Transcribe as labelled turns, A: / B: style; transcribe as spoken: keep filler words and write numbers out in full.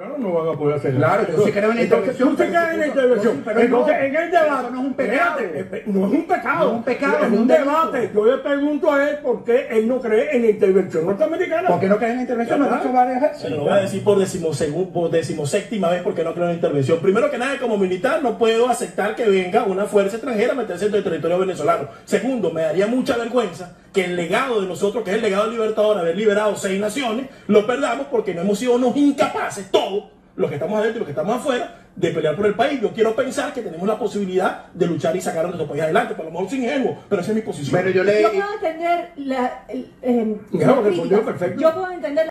A: Claro, no van a poder hacer
B: Claro, yo sí creo en la intervención.
A: Tú te crees en la intervención.
B: Pero
A: Entonces,
B: no,
A: en el debate.
B: eso no es un pecado.
A: Espérate, no es un pecado.
B: No es un pecado,
A: Es
B: es
A: un
B: un
A: debate.
B: delito.
A: Yo le pregunto a él por qué él no cree en la intervención norteamericana.
B: ¿Por qué no creen en la intervención? Me lo he dicho varias veces.
C: Se lo voy a decir por, decimosegu- por decimoséptima vez porque no creo en la intervención. Primero que nada, como militar no puedo aceptar que venga una fuerza extranjera a meterse en el territorio venezolano. Segundo, me daría mucha vergüenza que el legado de nosotros, que es el legado del Libertador, haber liberado seis naciones, lo perdamos porque no hemos sido unos incapaces, todos, los que estamos adentro y los que estamos afuera, de pelear por el país. Yo quiero pensar que tenemos la posibilidad de luchar y sacar a nuestro país adelante, por lo mejor sin ingenuo, pero esa es mi posición.
B: Pero yo le...
D: Yo puedo entender la, el, eh,
A: Ya,
D: la
A: respondió
D: crítica.
A: perfecto.
D: Yo puedo entender